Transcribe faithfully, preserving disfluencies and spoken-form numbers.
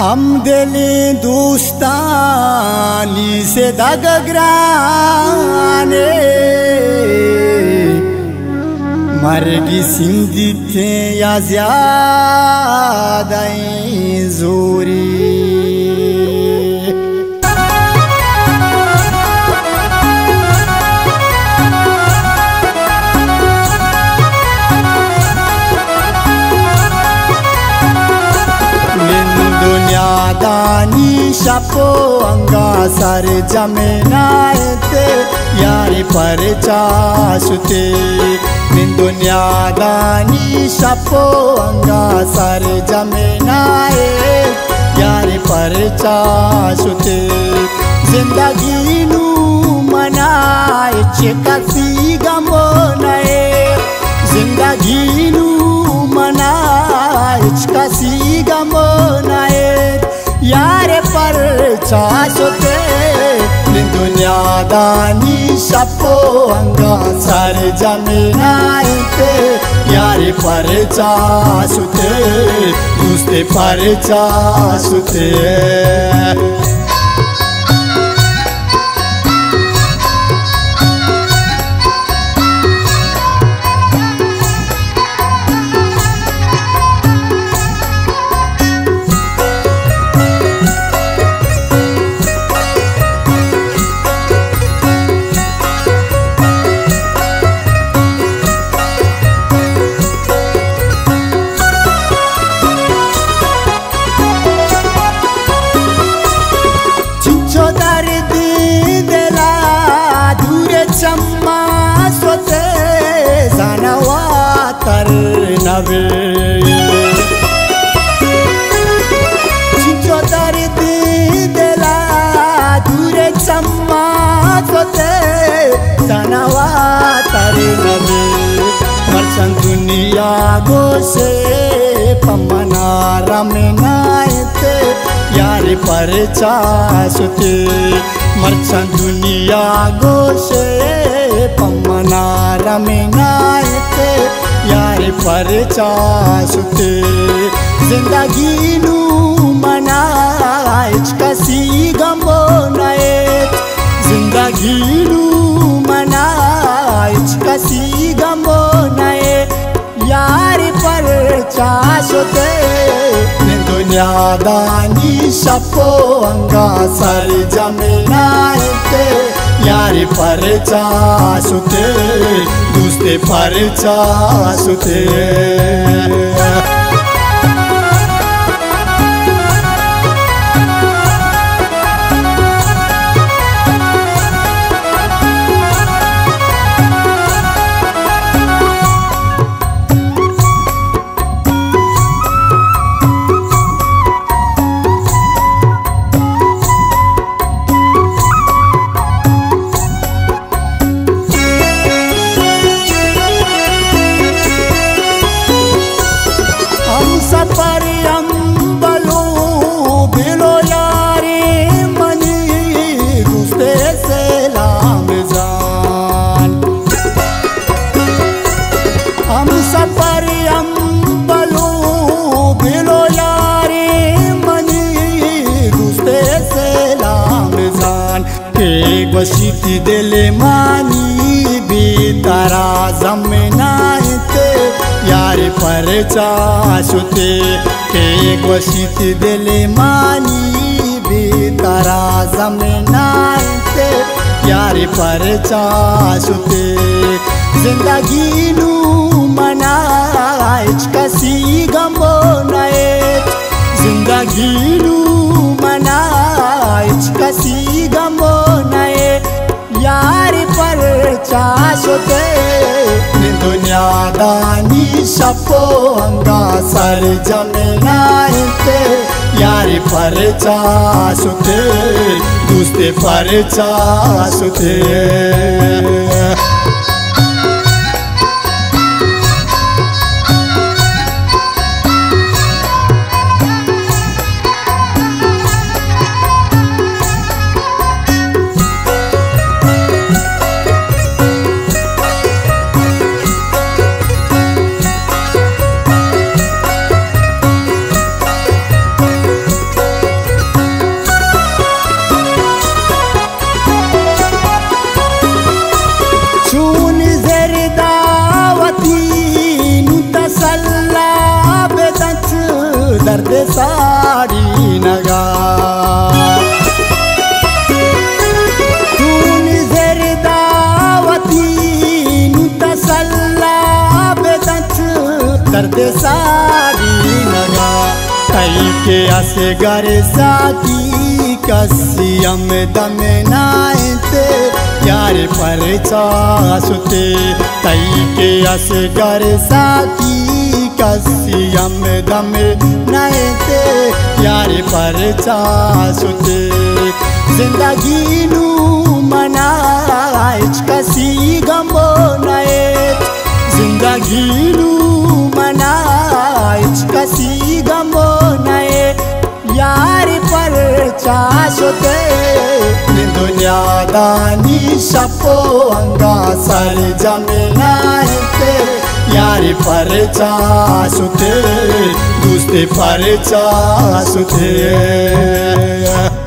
आमदेले दोस्तानी से दगग्राने मरगी सिंधी थे या ज्यादा जोरी दानी शपो अंगा सर जमेनाते यारी पर चाशुते दिन दुनिया दानी शपो अंगा सर जमेनाए यारी पर चाशुते जिंदगी नू मनाए चिकसी गमो नए जिंदगी नू मनाए चिकसी गमो नए यारे पर चाशुते दुनिया दानी शपो अंगा सर जमीनाते यारे पर चाशुते दूसरे पर चाशुते नवे चिंचो दर्द दिला दूरे चम्मा सोते सनवा तर नवे मर्चन दुनिया गोसे पमना रमनाते यारे पर चाशुते मर्चन दुनिया गोसे पमना रमनाते यारे पर चाशुते जिंदगी नू मनाए कसी गमो नए जिंदगी नू मनाए कसी गमो नए यारे पर चाशुते दुनिया दानी शपो अंगा सर जमीनाते यारे पर चाशुते दूसरे पर चाशुते वशीती दिले मानी भी तारा जमनाते यारे पर चाशुते एक वशीती दिले मानी भी तारा जमनाते यारे पर चाशुते जिंदगी नू मनाए कसी गमो नए जिंदगी नू मनाए कसी गमो नए यारे पर चाशुते दुनिया दानी शपो अंगा सर जमीनाते यारे पर चाशुते दूसरे पर चाशुते साड़ी नगा तून जरदावती नु तसल्ला बेदच दर्द साड़ी नगा कई के असगर साकी कसियम दम नायते यार पर चासुते कई के असगर साकी कसियम दम नायते यार पर चासुते जिंदगी नू मनाइच कसी गमो नए जिंदगी नू मनाइच कसी गमो नए यार पर चासुते दुनिया दानी सपो अंगा सर जमनाते यार पर चासुते दोस्ते पर चासुते